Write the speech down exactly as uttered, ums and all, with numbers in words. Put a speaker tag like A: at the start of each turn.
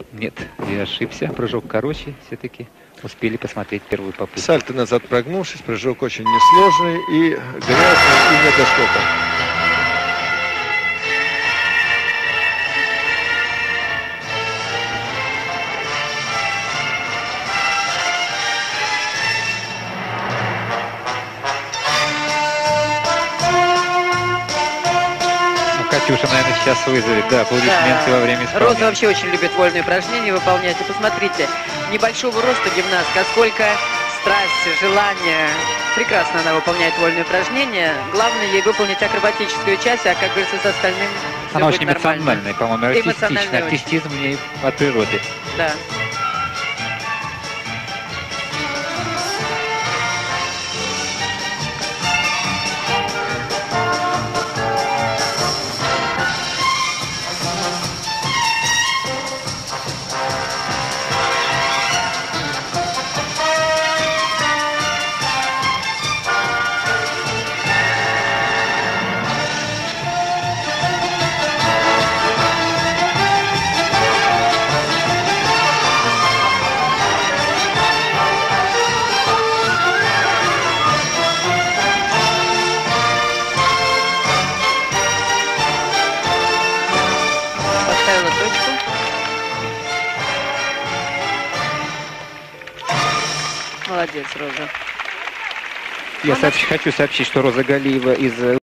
A: Нет, я ошибся. Прыжок короче все-таки. Успели посмотреть первую попытку.
B: Сальто назад прогнувшись, прыжок очень несложный и грязный, и не до скока.
A: Катюша, наверное, сейчас вызовет, да, аплодисменты
C: Да.
A: во время исполнения.
C: Роза вообще очень любит вольные упражнения выполнять. И посмотрите, небольшого роста гимнастка, сколько страсти, желания. Прекрасно она выполняет вольные упражнения. Главное ей выполнить акробатическую часть, а, как говорится, с остальным все
A: Она
C: будет
A: очень
C: нормально.
A: эмоциональная, по-моему, артистичная.
C: Эмоциональная очень.
A: Артистизм в ней от природы.
C: Да. Поставила точку. Молодец, Роза.
A: Я
C: Она-
A: сообщ- хочу сообщить, что Роза Галиева из